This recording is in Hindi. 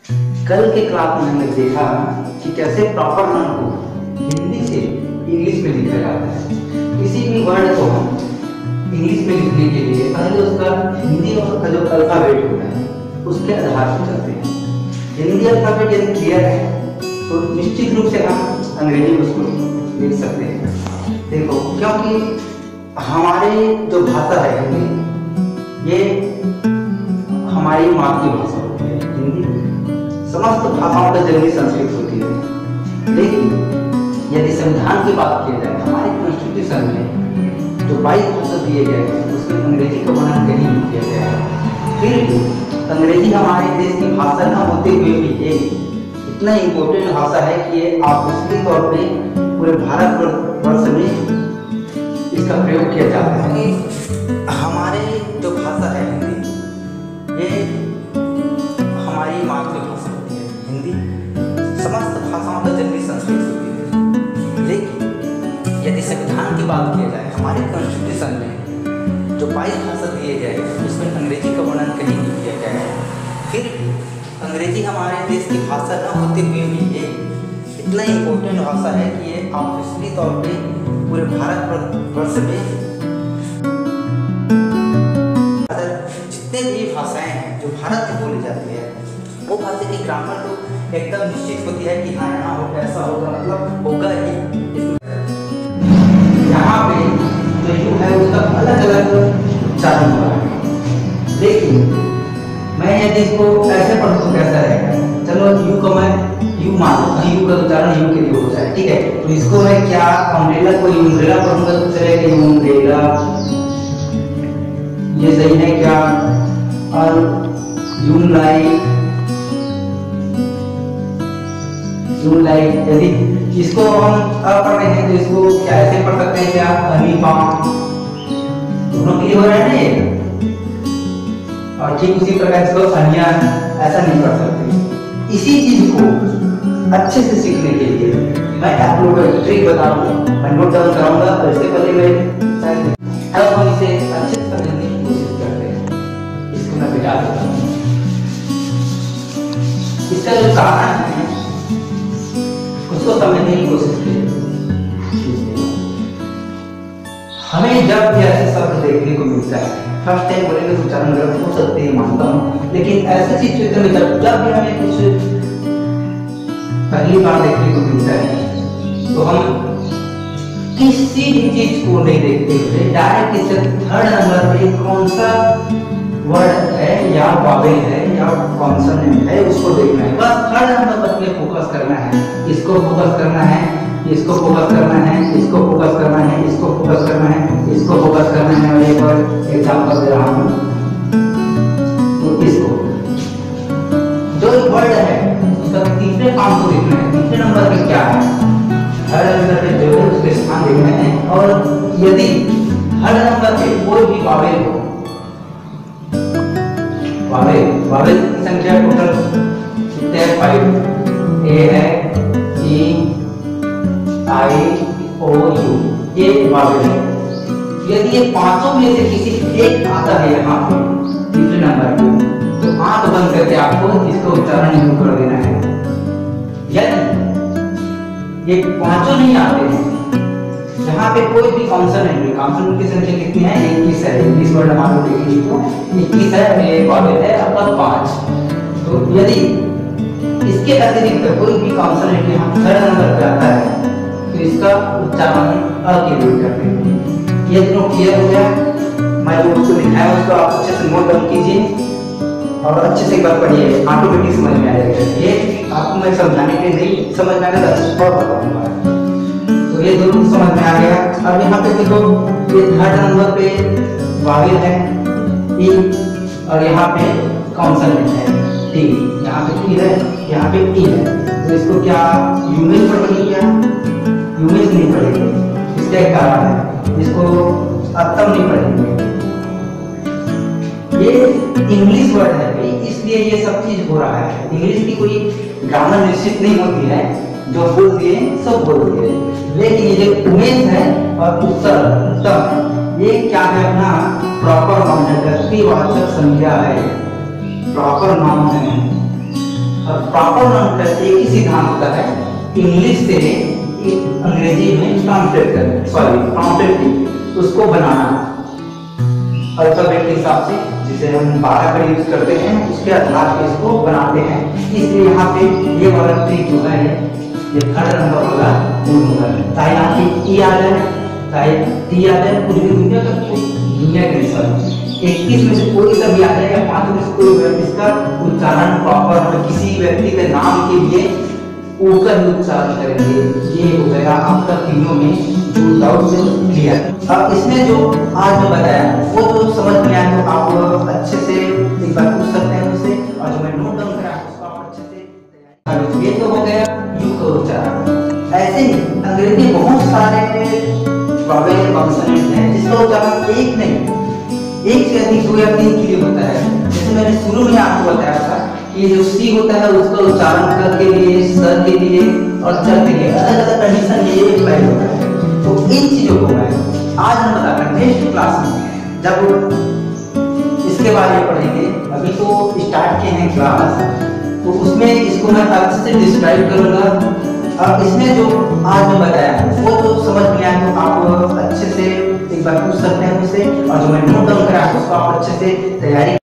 कल के क्लास में हमने देखा कि कैसे प्रॉपर नाउन को हिंदी से इंग्लिश में लिखा जाता है। किसी भी वर्ड को हम इंग्लिश में लिखने के लिए पहले उसका हिंदी और का जो अल्फाबेट होता है उसके आधार पर चलते हैं। हिंदी अल्फाबेट यदि क्लियर है तो निश्चित रूप से हम अंग्रेजी में उसको लिख सकते हैं। देखो, क्योंकि हमारी जो भाषा है हिंदी, ये हमारी मातृभाषा होती है। हिंदी समस्त भाषाओं का जननी संस्कृत होती है, लेकिन यदि संविधान की बात की जाए, हमारे कॉन्स्टिट्यूशन में जो 22 भाषा दिए गए हैं उसमें अंग्रेजी का वर्णन कहीं नहीं किया गया है। फिर भी अंग्रेजी हमारे देश की भाषा न होते हुए भी ये इतना इम्पोर्टेंट भाषा है कि ये ऑफिशियली तौर पे पूरे भारत वर्ष में इसका प्रयोग किया जाता है। हमारे जो भाषा है हिंदी, ये हमारी मातृभाषा होती है। हिंदी समस्त भाषाओं का जननी संस्कृत होती है, लेकिन यदि संविधान की बात की जाए, हमारे कॉन्स्टिट्यूशन में जो 22 भाषा दिए गए हैं उसमें अंग्रेजी का वर्णन कहीं नहीं किया गया है। फिर भी अंग्रेजी हमारे देश की भाषा न होते हुए भी ये इतना इम्पोर्टेंट भाषा है कि ये ऑफिशियली तौर पे पूरे भारत वर्ष में जितने भी भाषाएं हैं जो भारत में बोली जाती है, वो भाषा की ग्रामर तो एकदम निश्चित होती है कि हाँ यहाँ होगा, ऐसा होगा, मतलब होगा ही। यहाँ पे जो यू है उसका अलग अलग उच्चारण हो रहा है, लेकिन मैं यदि इसको ऐसे पढ़ूँ तो कैसा रहेगा? चलो यू को मैं यू मान लो, यू का उच्चारण यू के लिए हो जाए, ठीक है। तो इसको मैं क्या अम्ब्रेला को यूम्ब्रेला पढ़ूंगा तो चलेगा यूम्ब्रेला, ये सही है क्या? और यूमलाइट, यदि इसको हम पढ़ रहे हैं तो इसको क्या ऐसे पढ़ सकते हैं क्या? अनिपाम, दोनों क्लियर हो रहा है ना। और ठीक उसी प्रकार इसको अनियन, ऐसा नहीं कर सकते। इसी चीज को अच्छे से सीखने के लिए मैं आप लोगों को एक ट्रिक बताऊंगा, मैं नोट डाउन कराऊंगा, और इससे पहले मैं अब हम इसे अच्छे से समझने की कोशिश करते हैं। इसको मैं बिठा देता हूँ। इसका जो कारण है उसको समझने की कोशिश कीजिए। हमें जब भी ऐसे शब्द देखने को मिलता है, फर्स्ट टाइम बोलेंगे तो उच्चारण गलत हो सकते हैं, मानता हूँ, लेकिन ऐसे सिचुएशन में जब भी हमें कुछ पहली बार देखने को मिलता है तो हम किसी भी चीज को नहीं देखते हुए डायरेक्ट इससे थर्ड नंबर पे कौन सा वर्ड है या वावेल है या कॉन्सोनेंट है उसको देखना है। बस थर्ड नंबर पर अपने फोकस करना है, इसको फोकस करना है, इसको फोकस करना है, इसको फोकस करना है, इसको फोकस करना है, इसको फोकस करना है। मैं एक बार एग्जांपल दे रहा हूँ, तो इसको जो वर्ड है उसका तीसरे काम को देखना है। तीसरे नंबर पे क्या है? हर नंबर पे जो है उसके स्थान देखना है। और यदि हर नंबर पे कोई भी वावेल हो, वावेल की संख्या टोटल कितने हैं? 5। ए है, ई, आई, ओ, यू, ये वावेल है। यदि ये पांचों में से किसी एक आता है यहाँ पे तीसरे नंबर पे, तो आंख बंद करके आपको इसका उच्चारण शुरू कर देना है। यदि ये पांचों नहीं आते हैं, यहाँ पे कोई भी कॉन्सोनेंट है, कॉन्सोनेंट की संख्या कितनी है? 21 है। 21 वर्ड हमारे देखेंगे तो 21 है, ये वावेल है आपका 5। तो यदि इसके अतिरिक्त कोई भी कॉन्सोनेंट यहाँ थर्ड नंबर पे आता है तो इसका उच्चारण अ के लिए करते हैं। ये दोनों क्लियर हो गया? मैं जो उसको लिखाया उसको आप अच्छे से नोट डाउन कीजिए और अच्छे से एक बार पढ़िए, ऑटोमेटिक समझ में आ जाएगा। ये आपको मैं समझाने के लिए नहीं समझ में आएगा तो और बताऊंगा। तो ये दोनों समझ में आ गया। अब यहाँ पे देखो, ये थर्ड नंबर पे वावेल है ई, और यहाँ पे कॉन्सोनेंट है टी। यहाँ पे टी है, यहाँ पे टी है, तो इसको क्या यूमेज पढ़ेंगे? क्या यूमेज नहीं पढ़ेंगे? इसका एक कारण है, इसको अत्तम नहीं पढ़ेंगे। ये इंग्लिश वर्ड है भाई, इसलिए ये सब चीज हो रहा है। इंग्लिश की कोई ग्रामर निश्चित नहीं होती है, जो बोल दिए सब बोल दिए। लेकिन ये जो उमेश है और उत्तम, ये क्या है? अपना प्रॉपर नाउन है, व्यक्तिवाचक संज्ञा है, प्रॉपर नाउन है। और प्रॉपर नाउन का एक ही सिद्धांत होता है, इंग्लिश से अंग्रेजी में ट्रांसलेट करना, ट्रांसलेट उसको बनाना अल्फाबेट के हिसाब से, जिसे हम 12 का यूज करते हैं, उसके आधार पर इसको बनाते हैं। इसलिए यहाँ पे ये वाला ट्रिक होगा, ये थर्ड नंबर वाला रूल होगा, चाहे यहाँ पे ई आ जाए चाहे टी आ जाए, पूरी दुनिया का के हिसाब 21 में से कोई सा भी आ जाए या 5 में से कोई, इसका उच्चारण प्रॉपर और किसी व्यक्ति के नाम के लिए ऊपर उच्चारण करेंगे। ये हो गया आपका तीनों में जो डाउट से क्लियर। अब इसमें जो आज मैं बताया वो जो समझ में आया तो आप अच्छे से एक बार पूछ सकते हैं मुझसे, और जो मैं नोट डाउन करा उसको आप अच्छे से। ये तो हो गया यू का उच्चारण। ऐसे ही अंग्रेजी बहुत सारे वॉवेल कॉन्सोनेंट हैं जिसका उच्चारण एक नहीं, एक से अधिक 2 या 3 के लिए होता है। जैसे मैंने शुरू में आपको बताया था कि जो सी होता है उसका उच्चारण क के लिए, स के लिए और च के लिए अलग अलग कंडीशन में ये अप्लाई होता है। तो इन चीजों को मैं आज हम बताकर नेक्स्ट क्लास में जब इसके बारे में पढ़ेंगे, अभी तो स्टार्ट किए हैं क्लास, तो उसमें इसको मैं अच्छे से डिस्क्राइब करूंगा। अब इसमें जो आज मैं बताया है वो तो समझ में आया तो आप अच्छे से एक बार पूछ सकते हैं मुझसे, और जो मैं नोट डाउन करा उसको आप अच्छे से तैयारी